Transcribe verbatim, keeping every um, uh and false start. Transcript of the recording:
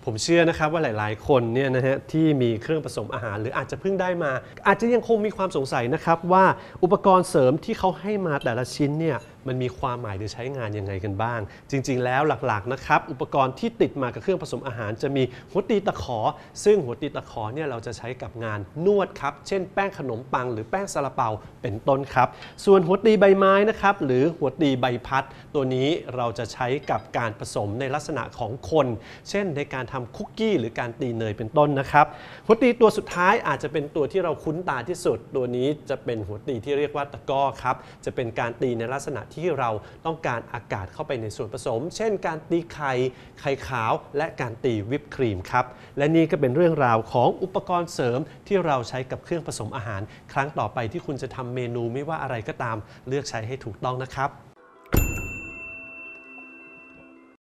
ผมเชื่อนะครับว่าหลายๆคนเนี่ยนะฮะที่มีเครื่องผสมอาหารหรืออาจจะเพิ่งได้มาอาจจะยังคงมีความสงสัยนะครับว่าอุปกรณ์เสริมที่เขาให้มาแต่ละชิ้นเนี่ยมันมีความหมายหรือใช้งานยังไงกันบ้างจริงๆแล้วหลักๆนะครับอุปกรณ์ที่ติดมากับเครื่องผสมอาหารจะมีหัวตีตะขอซึ่งหัวตีตะขอเนี่ยเราจะใช้กับงานนวดครับเช่นแป้งขนมปังหรือแป้งซาลาเปาเป็นต้นครับส่วนหัวตีใบไม้นะครับหรือหัวตีใบพัดตัวนี้เราจะใช้กับการผสมในลักษณะของคนเช่นในการทำคุกกี้หรือการตีเนยเป็นต้นนะครับหัวตีตัวสุดท้ายอาจจะเป็นตัวที่เราคุ้นตาที่สุดตัวนี้จะเป็นหัวตีที่เรียกว่าตะกร้อครับจะเป็นการตีในลักษณะที่เราต้องการอากาศเข้าไปในส่วนผสมเช่นการตีไข่ไข่ขาวและการตีวิปครีมครับและนี่ก็เป็นเรื่องราวของอุปกรณ์เสริมที่เราใช้กับเครื่องผสมอาหารครั้งต่อไปที่คุณจะทำเมนูไม่ว่าอะไรก็ตามเลือกใช้ให้ถูกต้องนะครับ